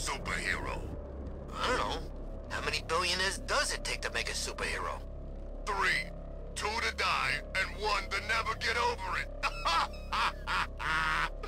superhero? I don't know. How many billionaires does it take to make a superhero? 3. 2 to die, and 1 to never get over it.